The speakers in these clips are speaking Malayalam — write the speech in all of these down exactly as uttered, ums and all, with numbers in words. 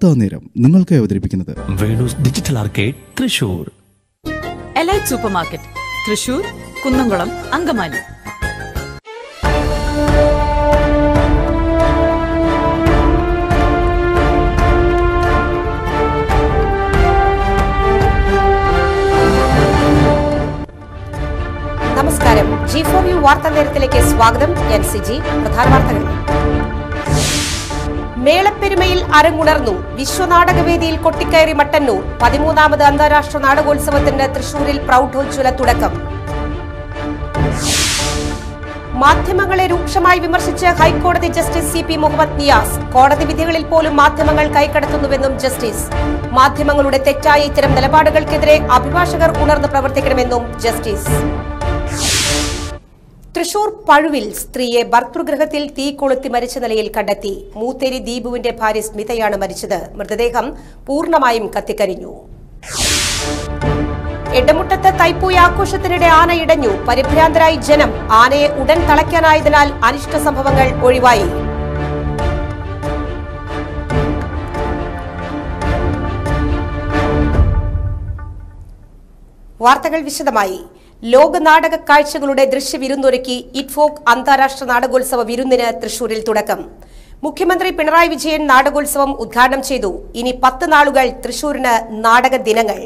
വാർത്താ നേരം നിങ്ങൾക്ക് അവതരിപ്പിക്കുന്നത് Venu's digital arcade Thrissur. Elite super market Thrissur, Kunnamkulam, Angamaly. നമസ്കാരം. ജി ഫോർ യു വാർത്താ നേരത്തിലേക്ക് സ്വാഗതം. ഞാൻ സിജി. പ്രധാന വാർത്തകൾ. മേളപ്പെരുമയിൽ അരങ്ങുണർന്നു. വിശ്വനാടകവേദിയിൽ കൊട്ടിക്കയറി മട്ടന്നൂർ. പതിമൂന്നാമത് അന്താരാഷ്ട്ര നാടകോത്സവത്തിന് തൃശൂരിൽ പ്രൗഢോജ്വല തുടക്കം. മാധ്യമങ്ങളെ രൂക്ഷമായി വിമർശിച്ച് ഹൈക്കോടതി justice C P Muhammad Niyas. കോടതി വിധികളിൽ പോലും മാധ്യമങ്ങൾ കൈക്കടത്തുന്നുവെന്നും ജസ്റ്റിസ്. മാധ്യമങ്ങളുടെ തെറ്റായ ഇത്തരം നിലപാടുകൾക്കെതിരെ അഭിഭാഷകർ ഉണർന്ന് പ്രവർത്തിക്കണമെന്നും ജസ്റ്റിസ്. തൃശൂർ പഴുവിൽ സ്ത്രീയെ ഭർതൃഗൃഹത്തിൽ തീ കൊളുത്തി മരിച്ച നിലയിൽ കണ്ടെത്തി. മൂത്തേരി ദീപുവിന്റെ ഭാര്യ സ്മിതയാണ് മരിച്ചത്. മൃതദേഹം പൂർണ്ണമായും കത്തിക്കരിഞ്ഞു. എടമുട്ടത്ത് തൈപ്പൂയ ആഘോഷത്തിനിടെ ആന ഇടഞ്ഞു. പരിഭ്രാന്തരായി ജനം. ആനയെ ഉടൻ തളയ്ക്കാനായതിനാൽ അനിഷ്ട സംഭവങ്ങൾ ഒഴിവായി. വാർത്തകൾ വിശദമായി. ലോക നാടക കാഴ്ചകളുടെ ദൃശ്യവിരുന്നൊരുക്കി ഇറ്റ്ഫോക് അന്താരാഷ്ട്ര നാടകോത്സവ വിരുന്നിന് തൃശൂരിൽ തുടക്കം. മുഖ്യമന്ത്രി പിണറായി വിജയൻ നാടകോത്സവം ഉദ്ഘാടനം ചെയ്തു. ഇനി പത്ത് നാളുകൾ തൃശൂരിന് നാടക ദിനങ്ങൾ.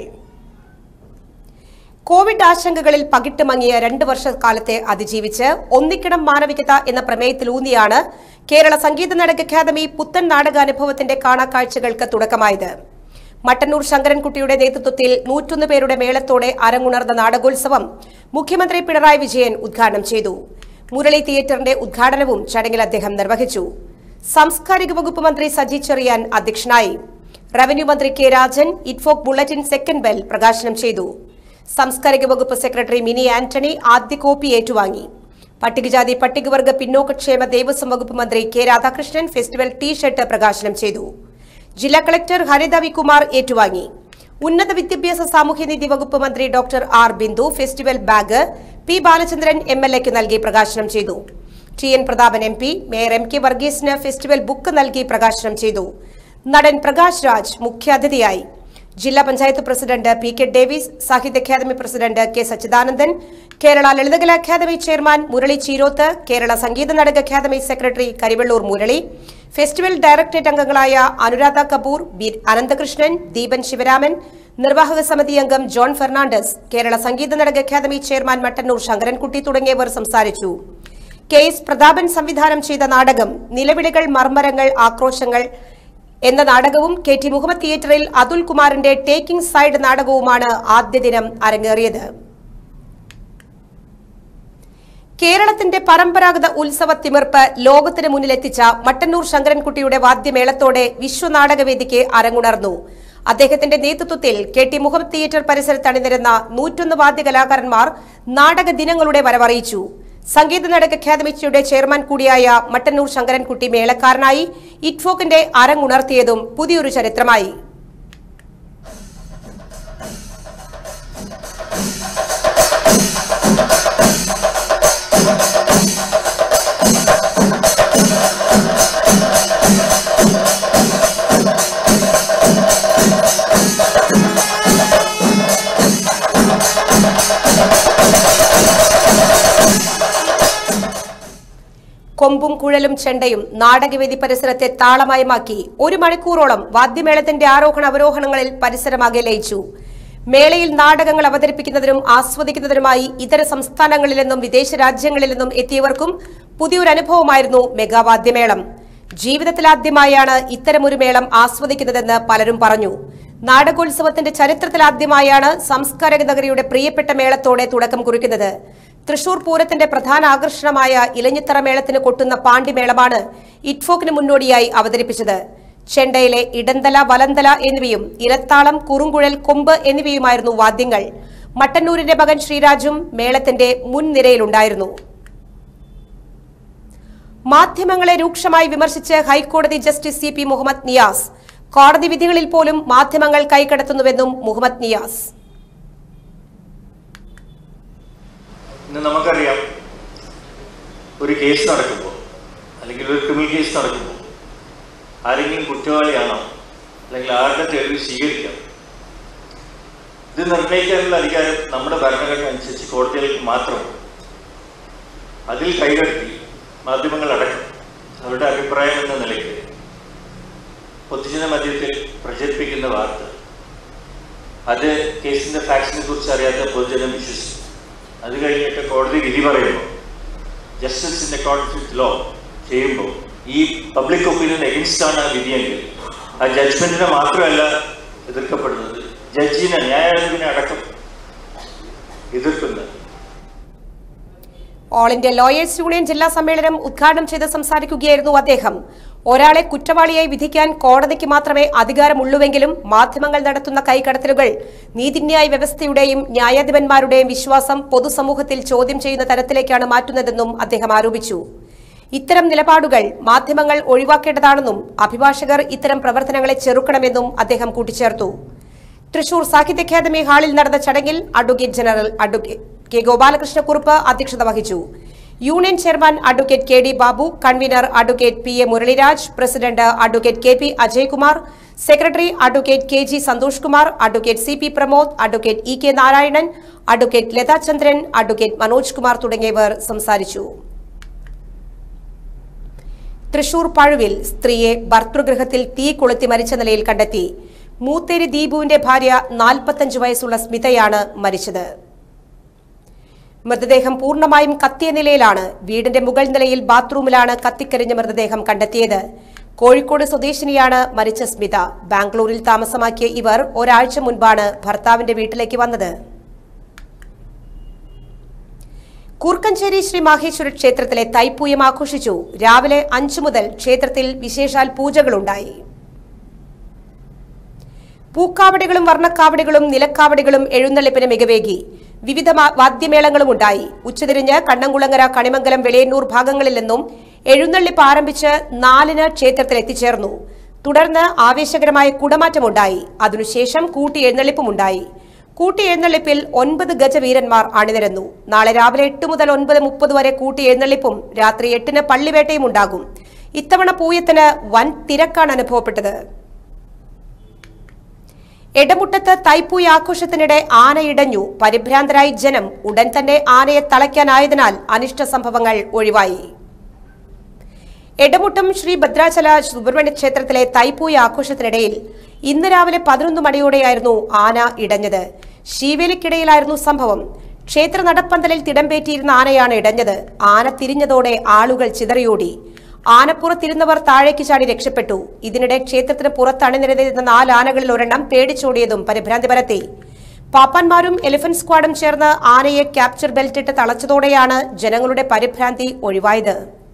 കോവിഡ് ആശങ്കകളിൽ പകിട്ട് മങ്ങിയ രണ്ട് വർഷക്കാലത്തെ അതിജീവിച്ച് ഒന്നിക്കണം മാനവികത എന്ന പ്രമേയത്തിലൂന്നിയാണ് കേരള സംഗീത നാടക അക്കാദമി പുത്തൻ നാടകാനുഭവത്തിന്റെ കാണാക്കാഴ്ചകൾക്ക് തുടക്കമായത്. മട്ടന്നൂർ ശങ്കരൻകുട്ടിയുടെ നേതൃത്വത്തിൽ നൂറ്റൊന്ന് പേരുടെ മേളത്തോടെ അരങ്ങുണർന്ന നാടകോത്സവം മുഖ്യമന്ത്രി പിണറായി വിജയൻ ഉദ്ഘാടനം ചെയ്തു. മുരളി തിയേറ്ററിന്റെ ഉദ്ഘാടനവും ചടങ്ങിൽ അദ്ദേഹം നിർവഹിച്ചു. സാംസ്കാരിക വകുപ്പ് മന്ത്രി സജി ചെറിയാൻ അധ്യക്ഷനായി. റവന്യൂ മന്ത്രി K Rajan ITFoK bulletin second bell പ്രകാശനം ചെയ്തു. സാംസ്കാരിക വകുപ്പ് സെക്രട്ടറി മിനി ആന്റണി ആദ്യ കോപ്പി ഏറ്റുവാങ്ങി. പട്ടികജാതി പട്ടികവർഗ പിന്നോക്കക്ഷേമ ദേവസ്വം വകുപ്പ് മന്ത്രി K Radhakrishnan festival T shirt പ്രകാശനം ചെയ്തു. ജില്ലാ കളക്ടർ ഹരിത വികുമാർ ഏറ്റുവാങ്ങി. ഉന്നത വിദ്യാഭ്യാസ സാമൂഹ്യനീതി വകുപ്പ് മന്ത്രി doctor R Bindu festival bag P Balachandran M L എക്ക് നൽകി പ്രകാശനം ചെയ്തു. T N Prathapan M P mayor M K വർഗീസിന് ഫെസ്റ്റിവൽ ബുക്ക് നൽകി പ്രകാശനം ചെയ്തു. നടൻ പ്രകാശ് രാജ് മുഖ്യാതിഥിയായി. ജില്ലാ panchayat president P K Davis, Sahitya academy president K Sachidanandan, Kerala Lalithakala academy chairman Murali Cheeroth, Kerala Sangeetha Nataka academy secretary Karivellur Murali, festival directorate അംഗങ്ങളായ അനുരാധ കപൂർ, ബി അനന്തകൃഷ്ണൻ, ദീപൻ ശിവരാമൻ, നിർവാഹക സമിതി അംഗം John Fernandez, Kerala Sangeetha Nataka academy chairman Mattannur Sankarankutty തുടങ്ങിയവർ സംസാരിച്ചു. കെ എസ് പ്രതാപൻ സംവിധാനം ചെയ്ത നാടകം നിലവിളികൾ മർമ്മരങ്ങൾ ആക്രോശങ്ങൾ എന്ന നാടകവും കെ ടി മുഹമ്മദ് തിയേറ്ററിൽ അതുൽ കുമാറിന്റെ ടേക്കിംഗ് സൈഡ് നാടകവുമാണ് ആദ്യ ദിനം അരങ്ങേറിയത്. കേരളത്തിന്റെ പരമ്പരാഗത ഉത്സവ തിമിർപ്പ് ലോകത്തിന് മുന്നിലെത്തിച്ച മട്ടന്നൂർ ശങ്കരൻകുട്ടിയുടെ വാദ്യമേളത്തോടെ വിശ്വനാടകവേദിക്ക് അരങ്ങുണർന്നു. അദ്ദേഹത്തിന്റെ നേതൃത്വത്തിൽ കെ ടി മുഹമ്മദ് തിയേറ്റർ പരിസരത്ത് അണിനിരന്ന നൂറ്റൊന്ന് വാദ്യ കലാകാരന്മാർ നാടക ദിനങ്ങളുടെ വരവറിയിച്ചു. സംഗീത നാടക അക്കാദമിയുടെ ചെയർമാൻ കൂടിയായ മട്ടന്നൂർ ശങ്കരൻകുട്ടി മേളക്കാരനായി ഇറ്റ്ഫോക്കിന്റെ അരങ്ങുണർത്തിയതും പുതിയൊരു ചരിത്രമായി. കൊമ്പും കുഴലും ചെണ്ടയും നാടകവേദി പരിസരത്തെ താളമയമാക്കി ഒരു മണിക്കൂറോളം വാദ്യമേളത്തിന്റെ ആരോഹണ അവരോഹണങ്ങളിൽ പരിസരമാകെ ലയിച്ചു. മേളയിൽ നാടകങ്ങൾ അവതരിപ്പിക്കുന്നതിനും ആസ്വദിക്കുന്നതിനുമായി ഇതര സംസ്ഥാനങ്ങളിൽ നിന്നും വിദേശ രാജ്യങ്ങളിൽ നിന്നും എത്തിയവർക്കും പുതിയൊരു അനുഭവമായിരുന്നു മെഗാവാദ്യമേളം. ജീവിതത്തിലാദ്യമായാണ് ഇത്തരമൊരു മേളം ആസ്വദിക്കുന്നതെന്ന് പലരും പറഞ്ഞു. നാടകോത്സവത്തിന്റെ ചരിത്രത്തിലാദ്യമായാണ് സാംസ്കാരിക നഗരിയുടെ പ്രിയപ്പെട്ട മേളത്തോടെ തുടക്കം കുറിക്കുന്നത്. തൃശൂർ പൂരത്തിന്റെ പ്രധാന ആകർഷണമായ ഇലഞ്ഞിത്തറ മേളത്തിന് കൊട്ടുന്ന പാണ്ടിമേളമാണ് ഇറ്റ്ഫോക്കിന് മുന്നോടിയായി അവതരിപ്പിച്ചത്. ചെണ്ടയിലെ ഇടന്തല, വലന്തല എന്നിവയും ഇരത്താളം, കുറുങ്കുഴൽ, കൊമ്പ് എന്നിവയുമായിരുന്നു വാദ്യങ്ങൾ. മട്ടന്നൂരിന്റെ മകൻ ശ്രീരാജും മേളത്തിന്റെ മുൻനിരയിലുണ്ടായിരുന്നു. മാധ്യമങ്ങളെ രൂക്ഷമായി വിമർശിച്ച് ഹൈക്കോടതി justice C P Muhammad Niyas. കോടതി വിധികളിൽ പോലും മാധ്യമങ്ങൾ കൈകടത്തുന്നുവെന്നും മുഹമ്മദ് നിയാസ്. ഇന്ന് നമുക്കറിയാം, ഒരു കേസ് നടക്കുമ്പോൾ അല്ലെങ്കിൽ ഒരു ക്രിമിനൽ കേസ് നടക്കുമ്പോൾ ആരെങ്കിലും കുറ്റവാളിയാണോ അല്ലെങ്കിൽ ആരുടെ തെളിവ് സ്വീകരിക്കാം. ഇത് നിർണ്ണയിക്കാനുള്ള അധികാരം നമ്മുടെ ഭരണഘടന അനുസരിച്ച് കോടതികൾക്ക് മാത്രമാണ്. അതിൽ കൈകടത്തി മാധ്യമങ്ങളടക്കം അവരുടെ അഭിപ്രായം എന്ന നിലയ്ക്ക് പൊതുജന മധ്യത്തിൽ പ്രചരിപ്പിക്കുന്ന വാർത്ത, അത് കേസിന്റെ ഫാക്സിനെ കുറിച്ച് അറിയാത്ത പൊതുജനം വിശ്വസിച്ചു. അത് കഴിഞ്ഞിട്ട് കോടതി വിധി പറയുമ്പോൾ justice in accordance with law ചെയ്യുമ്പോൾ ഈ പബ്ലിക് ഒപ്പീനിയൻ എഗൻസ്റ്റ് ആണ് ആ വിധിയെങ്കിൽ ആ ജഡ്ജ്മെന്റിനെ മാത്രമല്ല എതിർക്കപ്പെടുന്നത്, ജഡ്ജിനെ ന്യായാധിപനെ അടക്കം എതിർക്കുന്നത്. ഓൾ ഇന്ത്യ ലോയേഴ്സ് യൂണിയൻ ജില്ലാ സമ്മേളനം ഉദ്ഘാടനം ചെയ്ത് സംസാരിക്കുകയായിരുന്നു അദ്ദേഹം. ഒരാളെ കുറ്റവാളിയായി വിധിക്കാൻ കോടതിക്ക് മാത്രമേ അധികാരമുള്ളൂവെങ്കിലും മാധ്യമങ്ങൾ നടത്തുന്ന കൈകടത്തലുകൾ നീതിന്യായ വ്യവസ്ഥയുടെയും ന്യായാധിപന്മാരുടെയും വിശ്വാസം പൊതുസമൂഹത്തിൽ ചോദ്യം ചെയ്യുന്ന തരത്തിലേക്കാണ് മാറ്റുന്നതെന്നും അദ്ദേഹം ആരോപിച്ചു. ഇത്തരം നിലപാടുകൾ മാധ്യമങ്ങൾ ഒഴിവാക്കേണ്ടതാണെന്നും അഭിഭാഷകർ ഇത്തരം പ്രവർത്തനങ്ങളെ ചെറുക്കണമെന്നും അദ്ദേഹം കൂട്ടിച്ചേർത്തു. തൃശൂർ സാഹിത്യ അക്കാദമി ഹാളിൽ നടന്ന ചടങ്ങിൽ advocate general advocate K Gopalakrishnakurup അധ്യക്ഷത വഹിച്ചു. Union chairman advocate K D Babu, convener advocate P A Muraliraj, president advocate K P Ajaykumar, secretary advocate K G Santhosh Kumar, advocate C P Pramod, advocate E K Narayanan, advocate Lathachandran, advocate Manoj Kumar തുടങ്ങിയവർ സംസാരിച്ചു. തൃശൂർ പഴുവിൽ സ്ത്രീയെ ഭർതൃഗൃഹത്തിൽ തീ കൊളുത്തി മരിച്ച നിലയിൽ കണ്ടെത്തി. മൂത്തേരി ദീപുവിന്റെ ഭാര്യ നാൽപ്പത്തഞ്ച് വയസ്സുള്ള സ്മിതയാണ് മരിച്ചത്. മൃതദേഹം പൂർണ്ണമായും കത്തിയ നിലയിലാണ്. വീടിന്റെ മുകൾ നിലയിൽ ബാത്റൂമിലാണ് കത്തിക്കരിഞ്ഞ മൃതദേഹം കണ്ടെത്തിയത്. കോഴിക്കോട് സ്വദേശിനിയാണ് മരിച്ച സ്മിത. ബാംഗ്ലൂരിൽ താമസമാക്കിയ ഇവർ ഒരാഴ്ച മുൻപാണ് ഭർത്താവിന്റെ വീട്ടിലേക്ക് വന്നത്. കൂർക്കഞ്ചേരി ശ്രീ മാഹേശ്വര ക്ഷേത്രത്തിലെ തൈപ്പൂയം ആഘോഷിച്ചു. രാവിലെ അഞ്ചു മുതൽ ക്ഷേത്രത്തിൽ വിശേഷാൽ പൂജകളുണ്ടായി. പൂക്കാവടികളും വർണ്ണക്കാവടികളും നിലക്കാവടികളും എഴുന്നള്ളിപ്പിന് മികവേകി. വിവിധ വാദ്യമേളങ്ങളും ഉണ്ടായി. ഉച്ചതിരിഞ്ഞ് കണ്ണംകുളങ്ങര, കണിമംഗലം, വെളിയന്നൂർ ഭാഗങ്ങളിൽ നിന്നും എഴുന്നള്ളിപ്പ് ആരംഭിച്ച് നാലിന് ക്ഷേത്രത്തിൽ എത്തിച്ചേർന്നു. തുടർന്ന് ആവേശകരമായ കുടമാറ്റമുണ്ടായി. അതിനുശേഷം കൂട്ടി എഴുന്നള്ളിപ്പുമുണ്ടായി. കൂട്ടി എഴുന്നള്ളിപ്പിൽ ഒൻപത് ഗജവീരന്മാർ അണിനിരന്നു. നാളെ രാവിലെ എട്ട് മുതൽ ഒൻപത് മുപ്പത് വരെ കൂട്ടി എഴുന്നള്ളിപ്പും രാത്രി എട്ടിന് പള്ളിവേട്ടയും ഉണ്ടാകും. ഇത്തവണ പൂയത്തിന് വൻ തിരക്കാണ് അനുഭവപ്പെട്ടത്. എടമുട്ടത്ത് തൈപ്പൂയ ആഘോഷത്തിനിടെ ആന ഇടഞ്ഞു. പരിഭ്രാന്തരായി ജനം. ഉടൻ തന്നെ ആനയെ തളയ്ക്കാനായതിനാൽ അനിഷ്ട സംഭവങ്ങൾ ഒഴിവായി. എടമുട്ടം ശ്രീ ഭദ്രാചല സുബ്രഹ്മണ്യ ക്ഷേത്രത്തിലെ തൈപ്പൂയ ആഘോഷത്തിനിടയിൽ ഇന്ന് രാവിലെ പതിനൊന്ന് മണിയോടെയായിരുന്നു ആന ഇടഞ്ഞത്. ശീവേലിക്കിടയിലായിരുന്നു സംഭവം. ക്ഷേത്ര നടപ്പന്തലിൽ തിടമ്പേറ്റിയിരുന്ന ആനയാണ് ഇടഞ്ഞത്. ആന തിരിഞ്ഞതോടെ ആളുകൾ ചിതറിയോടി. ആനപ്പുറത്തിരുന്നവർ താഴേക്ക് ചാടി രക്ഷപ്പെട്ടു. ഇതിനിടെ ക്ഷേത്രത്തിന് പുറത്ത് അണിനിരന്നിരുന്ന നാല് ആനകളിൽ ഒരെണ്ണം പേടിച്ചോടിയതും പരിഭ്രാന്തി പരത്തി. പാപ്പാന്മാരും എലിഫന്റ് സ്ക്വാഡും ചേർന്ന് ആനയെ ക്യാപ്ചർ ബെൽറ്റിട്ട് തളച്ചതോടെയാണ് ജനങ്ങളുടെ പരിഭ്രാന്തി ഒഴിവായത്.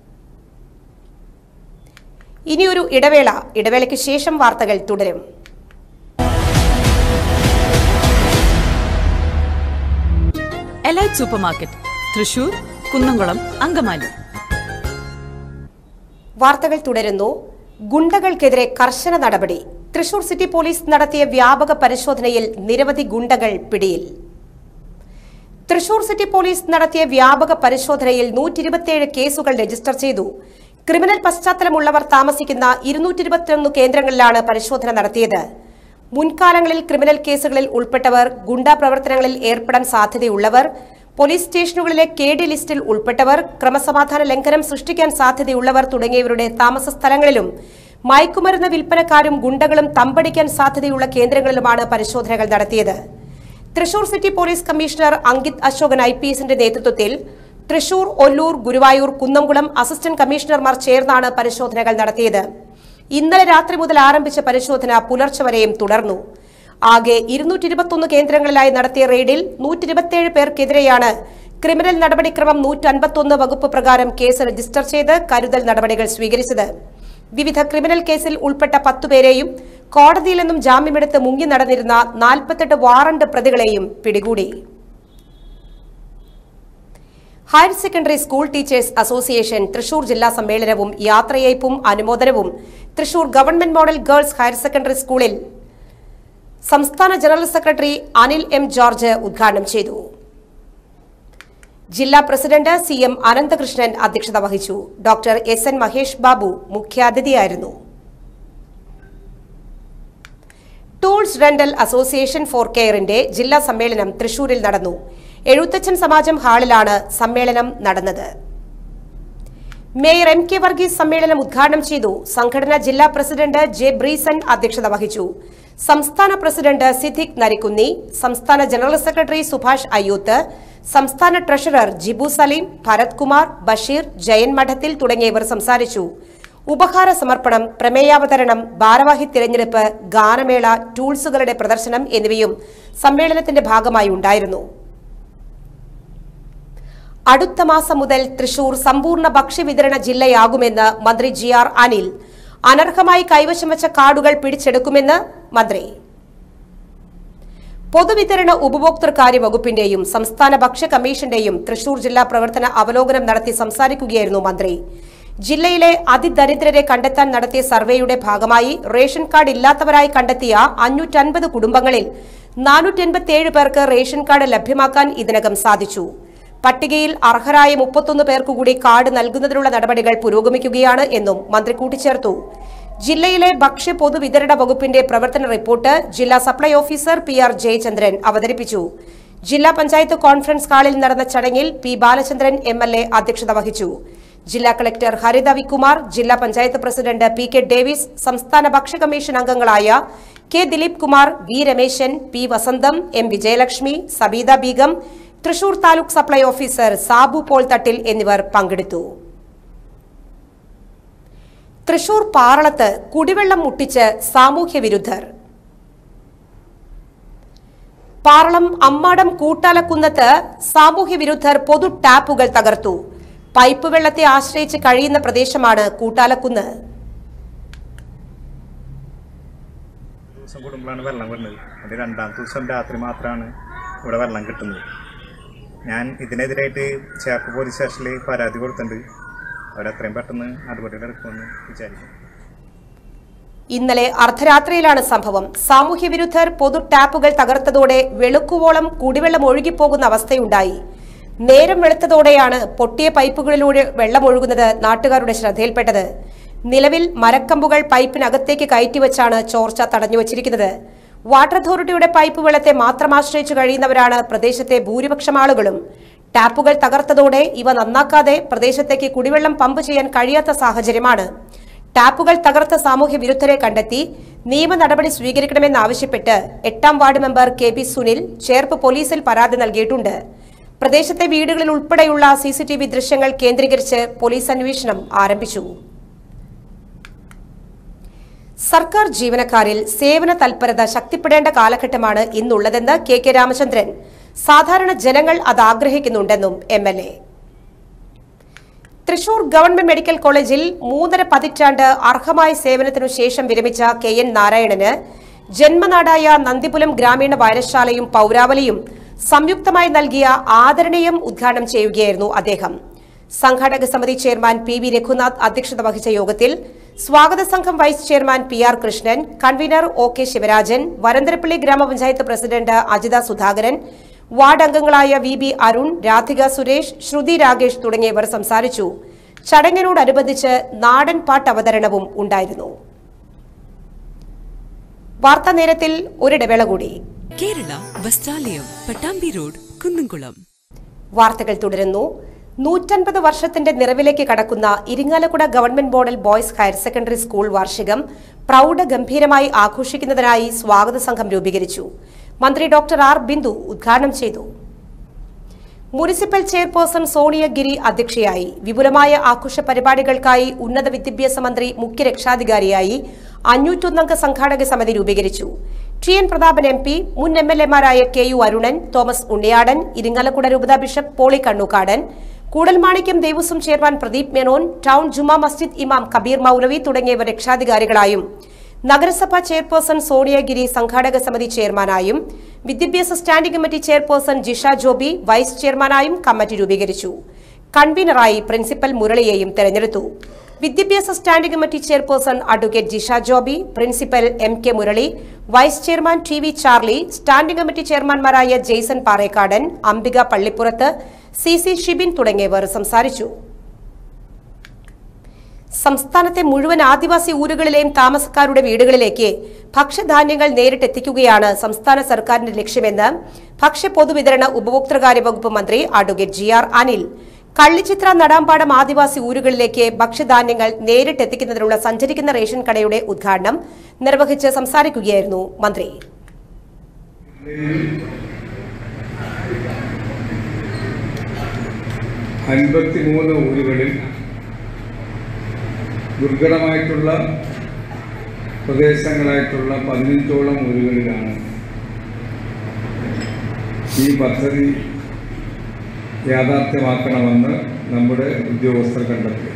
ഇനിയൊരു ഇടവേള. ഇടവേളയ്ക്ക് ശേഷം വാർത്തകൾ തുടരും. Elite supermarket, Thrissur, Kunnamkulam, Angamaly. വാർത്തകൾ തുടരുന്നു. ഗുണ്ടകൾക്കെതിരെ കർശന നടപടി. തൃശൂർ സിറ്റി പോലീസ് നടത്തിയ വ്യാപക പരിശോധനയിൽ നിരവധി ഗുണ്ടകൾ പിടിയിൽ. തൃശൂർ സിറ്റി പോലീസ് നടത്തിയ വ്യാപക പരിശോധനയിൽ നൂറ്റി ഇരുപത്തിയേഴ് കേസുകൾ രജിസ്റ്റർ ചെയ്തു. ക്രിമിനൽ പശ്ചാത്തലമുള്ളവർ താമസിക്കുന്ന ഇരുന്നൂറ്റി ഇരുപത്തിയൊന്ന് കേന്ദ്രങ്ങളിലാണ് പരിശോധന നടത്തിയത്. മുൻകാലങ്ങളിൽ ക്രിമിനൽ കേസുകളിൽ ഉൾപ്പെട്ടവർ, ഗുണ്ടാ പ്രവർത്തനങ്ങളിൽ ഏർപ്പെടാൻ സാധ്യതയുള്ളവർ, പോലീസ് സ്റ്റേഷനുകളിലെ കെ ഡി ലിസ്റ്റിൽ ഉൾപ്പെട്ടവർ, ക്രമസമാധാന ലംഘനം സൃഷ്ടിക്കാൻ സാധ്യതയുള്ളവർ തുടങ്ങിയവരുടെ താമസ സ്ഥലങ്ങളിലും മയക്കുമരുന്ന് വിൽപ്പനക്കാരും ഗുണ്ടകളും തമ്പടിക്കാൻ സാധ്യതയുള്ള കേന്ദ്രങ്ങളിലുമാണ് പരിശോധനകൾ നടത്തിയത്. Thrissur city police commissioner Ankit Ashokan I P എസിന്റെ നേതൃത്വത്തിൽ തൃശൂർ, ഒല്ലൂർ, ഗുരുവായൂർ, കുന്നംകുളം അസിസ്റ്റന്റ് കമ്മീഷണർമാർ ചേർന്നാണ് പരിശോധനകൾ നടത്തിയത്. ഇന്നലെ രാത്രി മുതൽ ആരംഭിച്ച പരിശോധന പുലർച്ചെ വരെയും തുടർന്നു. ആകെ ഇരുന്നൂറ്റി ഇരുപത്തിയൊന്ന് കേന്ദ്രങ്ങളിലായി നടത്തിയ റെയ്ഡിൽ നൂറ്റി ഇരുപത്തിയേഴ് പേർക്കെതിരെയാണ് ക്രിമിനൽ നടപടിക്രമം നൂറ്റി അൻപത്തിയൊന്ന് വകുപ്പ് പ്രകാരം കേസ് രജിസ്റ്റർ ചെയ്ത് കരുതൽ നടപടികൾ സ്വീകരിച്ചത്. വിവിധ ക്രിമിനൽ കേസിൽ ഉൾപ്പെട്ട പത്തുപേരെയും കോടതിയിൽ നിന്നും ജാമ്യമെടുത്ത് മുങ്ങി നടന്നിരുന്ന നാൽപ്പത്തെട്ട് വാറണ്ട് പ്രതികളെയും പിടികൂടി. Higher secondary school teachers association Thrissur ജില്ലാ സമ്മേളനവും യാത്രയയപ്പും അനുമോദനവും Thrissur government model girls higher secondary സ്കൂളിൽ സംസ്ഥാന general secretary Anil M George ഉദ്ഘാടനം ചെയ്തു. ജില്ലാ പ്രസിഡന്റ് സി എം അനന്തകൃഷ്ണൻ അധ്യക്ഷത വഹിച്ചു. Doctor S N Mahesh Babu മുഖ്യാതിഥിയായിരുന്നു. ടൂൾസ് റെന്റൽ അസോസിയേഷൻ ഫോർ കെയറിന്റെ ജില്ലാ സമ്മേളനം തൃശൂരിൽ നടന്നു. എഴുത്തച്ഛൻ സമാജം ഹാളിലാണ് സമ്മേളനം നടന്നത്. മേയർ എം കെ വർഗീസ് സമ്മേളനം ഉദ്ഘാടനം ചെയ്തു. സംഘടനാ ജില്ലാ പ്രസിഡന്റ് ജെ ബ്രീസൺ അധ്യക്ഷത വഹിച്ചു. സംസ്ഥാന പ്രസിഡന്റ് സിദ്ദിഖ് നരിക്കുന്നി, സംസ്ഥാന ജനറൽ സെക്രട്ടറി സുഭാഷ് അയ്യൂത്ത്, സംസ്ഥാന ട്രഷറർ ജിബു സലീം, ഭരത് കുമാർ, ബഷീർ, ജയൻ മഠത്തിൽ തുടങ്ങിയവർ സംസാരിച്ചു. ഉപഹാര സമർപ്പണം, പ്രമേയാവതരണം, ഭാരവാഹി തിരഞ്ഞെടുപ്പ്, ഗാനമേള, ടൂൾസുകളുടെ പ്രദർശനം എന്നിവയും സമ്മേളനത്തിന്റെ ഭാഗമായി ഉണ്ടായിരുന്നു. അടുത്ത മാസം മുതൽ തൃശൂർ സമ്പൂർണ്ണ ഭക്ഷ്യവിതരണ ജില്ലയാകുമെന്ന് മന്ത്രി ജി ആർ അനിൽ. അനർഹമായി കൈവശം വെച്ച കാർഡുകൾ പിടിച്ചെടുക്കുമെന്ന് മന്ത്രി. പൊതുവിതരണ ഉപഭോക്തൃകാര്യ വകുപ്പിന്റെയും സംസ്ഥാന ഭക്ഷ്യ കമ്മീഷന്റെയും തൃശൂർ ജില്ലാ പ്രവർത്തന അവലോകനം നടത്തി സംസാരിക്കുകയായിരുന്നു മന്ത്രി. ജില്ലയിലെ അതിദരിദ്രരെ കണ്ടെത്താൻ നടത്തിയ സർവേയുടെ ഭാഗമായി റേഷൻ കാർഡ് ഇല്ലാത്തവരായി കണ്ടെത്തിയ അഞ്ഞൂറ്റൻപത് കുടുംബങ്ങളിൽ നാനൂറ്റി എൺപത്തിയേഴ് പേർക്ക് റേഷൻ കാർഡ് ലഭ്യമാക്കാൻ ഇതിനകം സാധിച്ചു. പട്ടികയിൽ അർഹരായ മുപ്പത്തൊന്ന് പേർക്കുകൂടി കാർഡ് നൽകുന്നതിനുള്ള നടപടികൾ പുരോഗമിക്കുകയാണ് എന്നും മന്ത്രി കൂട്ടിച്ചേർത്തു. ജില്ലയിലെ ഭക്ഷ്യ പൊതുവിതരണ വകുപ്പിന്റെ പ്രവർത്തന റിപ്പോർട്ട് ജില്ലാ supply officer P R Jayachandran അവതരിപ്പിച്ചു. ജില്ലാ പഞ്ചായത്ത് കോൺഫറൻസ് ഹാളിൽ നടന്ന ചടങ്ങിൽ P Balachandran M L A അധ്യക്ഷത വഹിച്ചു. ജില്ലാ കളക്ടർ ഹരിത വികുമാർ, ജില്ലാ panchayat president P K Davis, സംസ്ഥാന ഭക്ഷ്യ കമ്മീഷൻ അംഗങ്ങളായ K Dileep Kumar, V Rameshan, P Vasantham, M Vijayalakshmi, Sabeeda Begum, Thrissur taluk supply officer Sabu Paul Thattil എന്നിവർ പങ്കെടുത്തു. തൃശൂർ പാറളത്ത് കുടിവെള്ളം മുട്ടിച്ച് സാമൂഹ്യ വിരുദ്ധർ. പാറളം അമ്മാടം കൂട്ടാലക്കുന്നത്ത് സാമൂഹ്യ വിരുദ്ധർ പൊതു ടാപ്പുകൾ തകർത്തു. പൈപ്പ് വെള്ളത്തെ ആശ്രയിച്ച് കഴിയുന്ന പ്രദേശമാണ് കൂട്ടാലക്കുന്ന്. ദിവസം കൂടുമ്പോഴാണ് വെള്ളം വരുന്നത്. അത് രണ്ടാമത്തെ ദിവസം രാത്രി മാത്രമാണ് ഇവിടെ വെള്ളം കിട്ടുന്നത്. ഞാൻ ഇതിനെതിരായിട്ട് ചേർപ്പ് പോലീസ് സ്റ്റേഷനിൽ പരാതി കൊടുത്തിട്ടുണ്ട്. അവരെത്രയും പെട്ടെന്ന് നടപടികൾ എടുക്കുമെന്ന് വിചാരിക്കും. ഇന്നലെ അർദ്ധരാത്രിയിലാണ് സംഭവം. സാമൂഹ്യ വിരുദ്ധർ പൊതു ടാപ്പുകൾ തകർത്തതോടെ വെളുക്കുവോളം കുടിവെള്ളം ഒഴുകിപ്പോകുന്ന അവസ്ഥയുണ്ടായി. നേരം വെളുത്തതോടെയാണ് പൊട്ടിയ പൈപ്പുകളിലൂടെ വെള്ളമൊഴുകുന്നത് നാട്ടുകാരുടെ ശ്രദ്ധയിൽപ്പെട്ടത്. നിലവിൽ മരക്കമ്പുകൾ പൈപ്പിനകത്തേക്ക് കയറ്റിവെച്ചാണ് ചോർച്ച തടഞ്ഞുവച്ചിരിക്കുന്നത്. വാട്ടർ അതോറിറ്റിയുടെ പൈപ്പ് വെള്ളത്തെ മാത്രം ആശ്രയിച്ചു കഴിയുന്നവരാണ് പ്രദേശത്തെ ഭൂരിപക്ഷം ആളുകളും. ടാപ്പുകൾ തകർത്തതോടെ ഇവ നന്നാക്കാതെ പ്രദേശത്തേക്ക് കുടിവെള്ളം പമ്പ് ചെയ്യാൻ കഴിയാത്ത സാഹചര്യമാണ്. ടാപ്പുകൾ തകർത്ത സാമൂഹ്യ വിരുദ്ധരെ കണ്ടെത്തി നിയമ നടപടി സ്വീകരിക്കണമെന്നാവശ്യപ്പെട്ട് എട്ടാം ward member K P Sunil Cherpu പോലീസിൽ പരാതി നൽകിയിട്ടുണ്ട്. പ്രദേശത്തെ വീടുകളിൽ ഉൾപ്പെടെയുള്ള സിസിടിവി ദൃശ്യങ്ങൾ കേന്ദ്രീകരിച്ച് പോലീസ് അന്വേഷണം ആരംഭിച്ചു. സർക്കാർ ജീവനക്കാരിൽ സേവന തൽപരത ശക്തിപ്പെടേണ്ട കാലഘട്ടമാണ് ഇന്നുള്ളതെന്ന് കെ കെ രാമചന്ദ്രൻ. സാധാരണ ജനങ്ങൾ അത് ആഗ്രഹിക്കുന്നുണ്ടെന്നും M L A. Thrissur government medical കോളേജിൽ മൂന്നര പതിറ്റാണ്ട് അർഹമായ സേവനത്തിനു ശേഷം വിരമിച്ച കെ എൻ നാരായണന് ജന്മനാടായ നന്ദിപുലം ഗ്രാമീണ വായനശാലയും പൌരാവലിയും സംയുക്തമായി നൽകിയ ആദരണീയം ഉദ്ഘാടനം ചെയ്യുകയായിരുന്നു അദ്ദേഹം. സംഘാടക സമിതി ചെയർമാൻ പി വി രഘുനാഥ് അധ്യക്ഷത വഹിച്ച യോഗത്തിൽ സ്വാഗത സംഘം vice chairman P R Krishnan, convener O K Sivarajan, Varantharappally ഗ്രാമപഞ്ചായത്ത് പ്രസിഡന്റ് അജിത സുധാകരൻ, വാർഡ് അംഗങ്ങളായ വി ബി അരുൺ, രാധിക സുരേഷ്, ശ്രുതി രാകേഷ് തുടങ്ങിയവർ സംസാരിച്ചു. ചടങ്ങിനോടനുബന്ധിച്ച് നാടൻ പാട്ട് അവതരണവും ഉണ്ടായിരുന്നു. വാർത്താ നേരത്തിൽ ഒരിടവേള കൂടി. കേരള വസ്ത്രാലയം, പട്ടാമ്പി റോഡ്, കുന്നംകുളം. വാർത്തകൾ തുടരുന്നു. നൂറ്റൻപത് വർഷത്തിന്റെ നിറവിലേക്ക് കടക്കുന്ന Irinjalakuda government model boys higher secondary school വാർഷികം പ്രൌഢഗംഭീരമായി ആഘോഷിക്കുന്നതിനായി സ്വാഗത സംഘം രൂപീകരിച്ചു. മന്ത്രി ഡോക്ടർ ആർ ബിന്ദു ഉദ്ഘാടനം ചെയ്തു. മുനിസിപ്പൽ ചെയർപേഴ്സൺ സോണിയ ഗിരി അധ്യക്ഷയായി. വിപുലമായ ആഘോഷ പരിപാടികൾക്കായി ഉന്നത വിദ്യാഭ്യാസ മന്ത്രി മുഖ്യ രക്ഷാധികാരിയായി അഞ്ഞൂറ്റൊന്നംഗ സംഘാടക സമിതി രൂപീകരിച്ചു. T N Prathapan M P, മുൻ എം എൽ എമാരായ K U Arunan, Thomas Unniyadan, Irinjalakuda രൂപത bishop Poly Kannookadan, Koodalmanikyam Devaswom chairman Pradeep Menon, town Juma Masjid ഇമാം കബീർ മൌലവി തുടങ്ങിയവർ രക്ഷാധികാരികളായും നഗരസഭാ ചെയർപേഴ്സൺ സോണിയഗിരി സംഘാടക സമിതി ചെയർമാനായും വിദ്യാഭ്യാസ standing committee chairperson Jisha Joby vice ചെയർമാനായും കമ്മിറ്റി രൂപീകരിച്ചു. കൺവീനറായി പ്രിൻസിപ്പൽ മുരളിയെയും തെരഞ്ഞെടുത്തു. വിദ്യാഭ്യാസ standing committee chairperson advocate Jisha Joby, principal M K Murali, vice chairman T V Charlie, standing committee ചെയർമാൻമാരായ ജെയ്സൺ പാറേക്കാടൻ, അംബിക പള്ളിപ്പുറത്ത്, സി സി ഷിബിൻ തുടങ്ങിയവർ സംസാരിച്ചു. സംസ്ഥാനത്തെ മുഴുവൻ ആദിവാസി ഊരുകളിലെയും താമസക്കാരുടെ വീടുകളിലേക്ക് ഭക്ഷ്യധാന്യങ്ങൾ നേരിട്ടെത്തിക്കുകയാണ് സംസ്ഥാന സർക്കാരിന്റെ ലക്ഷ്യമെന്ന് ഭക്ഷ്യ പൊതുവിതരണ ഉപഭോക്തൃകാര്യ വകുപ്പ് മന്ത്രി advocate G R Anil Kallichitra Nadampadam Adivasi ഊരുകളിലേക്ക് ഭക്ഷ്യധാന്യങ്ങൾ നേരിട്ടെത്തിക്കുന്നതിനുള്ള സഞ്ചരിക്കുന്ന റേഷൻ കടയുടെ ഉദ്ഘാടനം നിർവഹിച്ച് സംസാരിക്കുകയായിരുന്നു മന്ത്രി. അൻപത്തിമൂന്ന് ഊരുകളിൽ ദുർഘടമായിട്ടുള്ള പ്രദേശങ്ങളായിട്ടുള്ള പതിനഞ്ചോളം ഊരുകളിലാണ് ഈ പദ്ധതി യാഥാർത്ഥ്യമാക്കണമെന്ന് നമ്മുടെ ഉദ്യോഗസ്ഥർ കണ്ടെത്തി.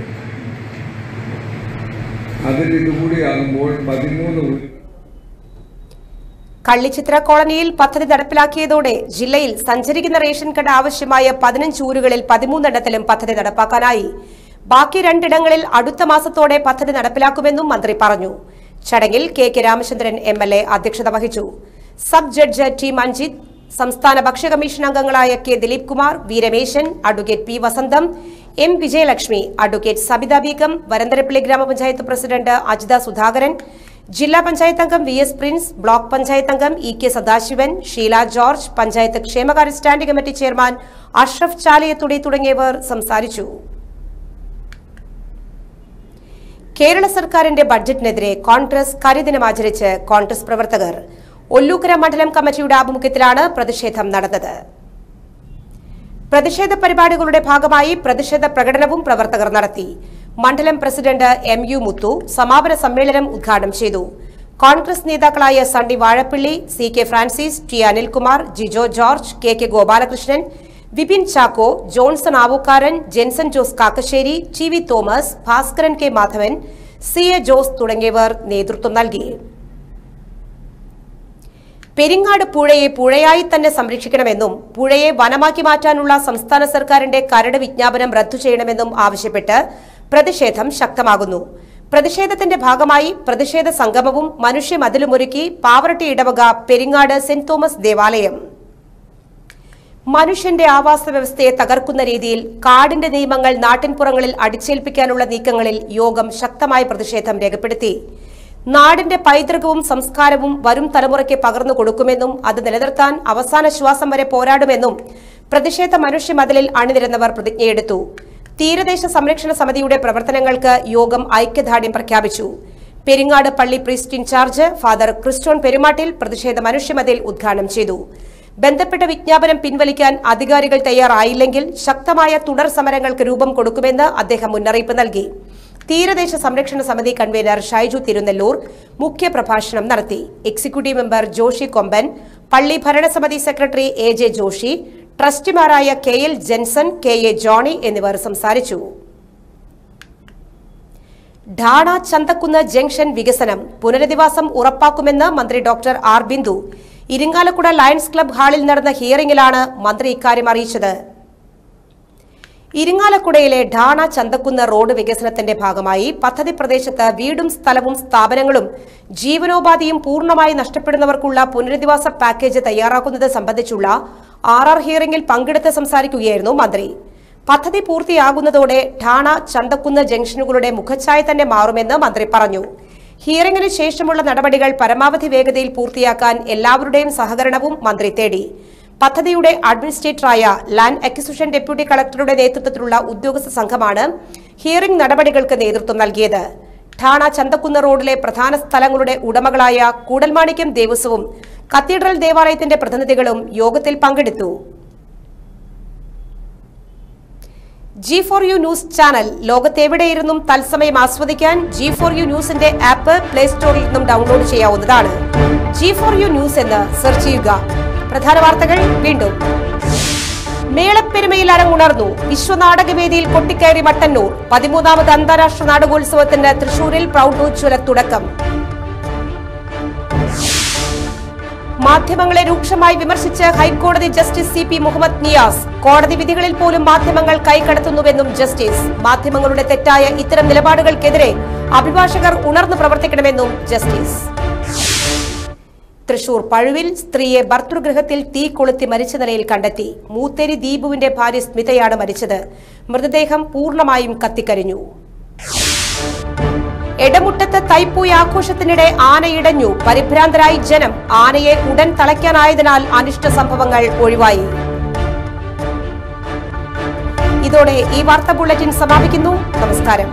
അതിൽ ഇതുകൂടിയാകുമ്പോൾ പതിമൂന്ന് ഊരുകൾ. കള്ളിച്ചിത്ര കോളനിയിൽ പദ്ധതി നടപ്പിലാക്കിയതോടെ ജില്ലയിൽ സഞ്ചരിക്കുന്ന റേഷൻ കട ആവശ്യമായ പതിനഞ്ച് ഊരുകളിൽ പതിമൂന്നെണ്ണത്തിലും പദ്ധതി നടപ്പാക്കാനായി. ബാക്കി രണ്ടിടങ്ങളിൽ അടുത്ത മാസത്തോടെ പദ്ധതി നടപ്പിലാക്കുമെന്നും മന്ത്രി പറഞ്ഞു. ചടങ്ങിൽ K K Ramachandran M L A അധ്യക്ഷത വഹിച്ചു. സബ് ജഡ്ജ് ടി മഞ്ജിത്, സംസ്ഥാന ഭക്ഷ്യ കമ്മീഷൻ അംഗങ്ങളായ K Dileep Kumar, V Rameshan, advocate P Vasantham, M Vijayalakshmi, advocate Sabitha Beegum, Varantharappilly ഗ്രാമപഞ്ചായത്ത് പ്രസിഡന്റ് അജിത സുധാകരൻ, ജില്ലാ പഞ്ചായത്ത് അംഗം V S Prince, block panchayat അംഗം E K Sadasivan, Sheela George, panchayat ക്ഷേമകാര്യ standing committee chairman Ashraf Chaliyathudi തുടങ്ങിയവർ സംസാരിച്ചു. കേരള സർക്കാരിന്റെ ബഡ്ജറ്റിനെതിരെ കോൺഗ്രസ് കരിദിനം ആചരിച്ച് കോൺഗ്രസ് പ്രവർത്തകർ. ഒല്ലൂക്കര മണ്ഡലം കമ്മിറ്റിയുടെ ആഭിമുഖ്യത്തിലാണ് പ്രതിഷേധം നടന്നത്. പ്രതിഷേധ പരിപാടികളുടെ ഭാഗമായി പ്രതിഷേധ പ്രകടനവും പ്രവർത്തകർ നടത്തി. മണ്ഡലം പ്രസിഡന്റ് എം യു മുത്തു സമാപന സമ്മേളനം ഉദ്ഘാടനം ചെയ്തു. കോൺഗ്രസ് നേതാക്കളായ Sunny Vazhappilly, C K Francis, T Anilkumar, Jijo George, K K Gopalakrishnan, Vipin Chacko, Johnson Avukkaran, Jenson Jose Kakkassery, T V Thomas, Bhaskaran K Madhavan, C A Jose തുടങ്ങിയവർ നേതൃത്വം നൽകി. പെരിങ്ങാട് പുഴയെ പുഴയായി തന്നെ സംരക്ഷിക്കണമെന്നും പുഴയെ വനമാക്കി മാറ്റാനുള്ള സംസ്ഥാന സർക്കാരിന്റെ കരട് വിജ്ഞാപനം റദ്ദു ചെയ്യണമെന്നും ആവശ്യപ്പെട്ട് പ്രതിഷേധം ശക്തമാകുന്നു. പ്രതിഷേധത്തിന്റെ ഭാഗമായി പ്രതിഷേധ സംഗമവും മനുഷ്യ മതിലുമൊരുക്കി പാവറട്ടി ഇടവക പെരിങ്ങാട് സെന്റ് തോമസ് ദേവാലയം. മനുഷ്യന്റെ ആവാസ വ്യവസ്ഥയെ തകർക്കുന്ന രീതിയിൽ കാടിന്റെ നിയമങ്ങൾ നാട്ടിൻപുറങ്ങളിൽ അടിച്ചേൽപ്പിക്കാനുള്ള നീക്കങ്ങളിൽ യോഗം ശക്തമായ പ്രതിഷേധം രേഖപ്പെടുത്തി. നാടിന്റെ പൈതൃകവും സംസ്കാരവും വരും തലമുറയ്ക്ക് പകർന്നു കൊടുക്കുമെന്നും അത് നിലനിർത്താൻ അവസാന ശ്വാസം വരെ പോരാടുമെന്നും പ്രതിഷേധ മനുഷ്യ മതിലിൽ അണിനിരന്നവർ പ്രതിജ്ഞയെടുത്തു. തീരദേശ സംരക്ഷണ സമിതിയുടെ പ്രവർത്തനങ്ങൾക്ക് യോഗം ഐക്യദാർഢ്യം പ്രഖ്യാപിച്ചു. പെരിങ്ങാട് പള്ളി priest in charge father Christon Perumattil പ്രതിഷേധ മനുഷ്യമതിൽ ഉദ്ഘാടനം ചെയ്തു. ബന്ധപ്പെട്ട വിജ്ഞാപനം പിൻവലിക്കാൻ അധികാരികൾ തയ്യാറായില്ലെങ്കിൽ ശക്തമായ തുടർ സമരങ്ങൾക്ക് രൂപം കൊടുക്കുമെന്ന് അദ്ദേഹം മുന്നറിയിപ്പ് നൽകി. തീരദേശ സംരക്ഷണ സമിതി കൺവീനർ ഷൈജു തിരുനെല്ലൂർ മുഖ്യപ്രഭാഷണം നടത്തി. എക്സിക്യൂട്ടീവ് മെമ്പർ ജോഷി കൊമ്പൻ, പള്ളി ഭരണസമിതി സെക്രട്ടറി എ ജെ ജോഷി, ട്രസ്റ്റിമാരായ K L Jenson, K A Johnny എന്നിവർ സംസാരിച്ചു. ഢാണ ചന്തക്കുന്ന് ജംഗ്ഷൻ വികസനം പുനരധിവാസം ഉറപ്പാക്കുമെന്ന് മന്ത്രി doctor R Bindu Irinjalakuda Lions club ഹാളിൽ നടന്ന ഹിയറിംഗിലാണ് മന്ത്രി ഇക്കാര്യം അറിയിച്ചത്. ഇരിങ്ങാലക്കുടയിലെ ഢാണ ചന്തക്കുന്ന് റോഡ് വികസനത്തിന്റെ ഭാഗമായി പദ്ധതി പ്രദേശത്ത് വീടും സ്ഥലവും സ്ഥാപനങ്ങളും ജീവനോപാധിയും പൂർണ്ണമായി നഷ്ടപ്പെടുന്നവർക്കുള്ള പുനരധിവാസ പാക്കേജ് തയ്യാറാക്കുന്നത് സംബന്ധിച്ചുള്ള ആർ ആർ ഹിയറിംഗിൽ പങ്കെടുത്ത് സംസാരിക്കുകയായിരുന്നു മന്ത്രി. പദ്ധതി പൂർത്തിയാകുന്നതോടെ ഢാണ ചന്തക്കുന്ന് ജംഗ്ഷനുകളുടെ മുഖച്ഛായ തന്നെ മാറുമെന്ന് മന്ത്രി പറഞ്ഞു. ഹിയറിംഗിന് ശേഷമുള്ള നടപടികൾ പരമാവധി വേഗതയിൽ പൂർത്തിയാക്കാൻ എല്ലാവരുടെയും സഹകരണവും മന്ത്രി തേടി. പദ്ധതിയുടെ അഡ്മിനിസ്ട്രേറ്ററായ ലാൻഡ് അക്വിസിഷൻ ഡെപ്യൂട്ടി കളക്ടറുടെ നേതൃത്വത്തിലുള്ള ഉദ്യോഗസ്ഥ സംഘമാണ് ഹിയറിംഗ് നടപടികൾക്ക് നേതൃത്വം നൽകിയത്. ഠാണ ചന്തക്കുന്ന് റോഡിലെ പ്രധാന സ്ഥലങ്ങളുടെ ഉടമകളായ കൂടൽമാണിക്യം ദേവസ്വവും കത്തീഡ്രൽ ദേവാലയത്തിന്റെ പ്രതിനിധികളും യോഗത്തിൽ പങ്കെടുത്തു. G four U news channel ലോകത്തെവിടെയിരുന്നും തത്സമയം ആസ്വദിക്കാൻ ജി ഫോർ യു ന്യൂസിന്റെ ആപ്പ് പ്ലേ സ്റ്റോറിൽ നിന്നും ഡൗൺലോഡ് ചെയ്യാവുന്നതാണ്. ജി ഫോർ യു ന്യൂസ് എന്ന് സെർച്ച് ചെയ്യുക. പ്രധാന വാർത്തകൾ വീണ്ടും. മേളപ്പെരുമയിൽ അരങ്ങുണർന്നു. വിശ്വനാടകവേദിയിൽ കൊട്ടിക്കയറി മട്ടന്നൂർ. പതിമൂന്നാമത് അന്താരാഷ്ട്ര നാടകോത്സവത്തിന് തൃശൂരിൽ പ്രൗഢോജ്വല തുടക്കം. മാധ്യമങ്ങളെ രൂക്ഷമായി വിമർശിച്ച് ഹൈക്കോടതി justice C P Muhammad Niyas. കോടതി വിധികളിൽ പോലും മാധ്യമങ്ങൾ കൈകടത്തുന്നുവെന്നും ജസ്റ്റിസ്. മാധ്യമങ്ങളുടെ തെറ്റായ ഇത്തരം നിലപാടുകൾക്കെതിരെ അഭിഭാഷകർ ഉണർന്നു പ്രവർത്തിക്കണമെന്നും ജസ്റ്റിസ്. തൃശൂർ പഴുവിൽ സ്ത്രീയെ ഭർതൃഗൃഹത്തിൽ തീ കൊളുത്തി മരിച്ച നിലയിൽ കണ്ടെത്തി. മൂത്തേരി ദീപുവിന്റെ ഭാര്യ സ്മിതയാണ് മരിച്ചത്. മൃതദേഹം പൂർണ്ണമായും കത്തിക്കരിഞ്ഞു. എടമുട്ടത്ത് തൈപ്പൂയ ആഘോഷത്തിനിടെ ആനയിടഞ്ഞു. പരിഭ്രാന്തരായി ജനം. ആനയെ ഉടൻ തളയ്ക്കാനായതിനാൽ അനിഷ്ട സംഭവങ്ങൾ ഒഴിവായി. ഇതോടെ ഈ വാർത്താ ബുള്ളറ്റിൻ സമാപിക്കുന്നു. നമസ്കാരം.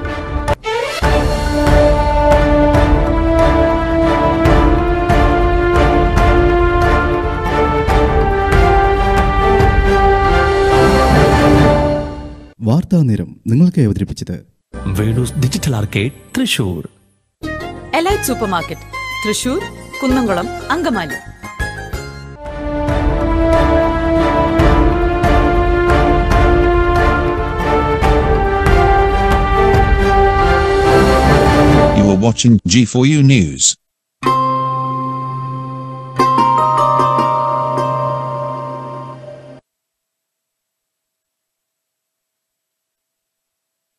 വാർത്താ നേരം നിങ്ങൾക്ക് അവതരിപ്പിച്ചത് Venu's digital arcade Thrissur. Elite super market Thrissur, Kunnamkulam, Angamaly. You are watching G four U News.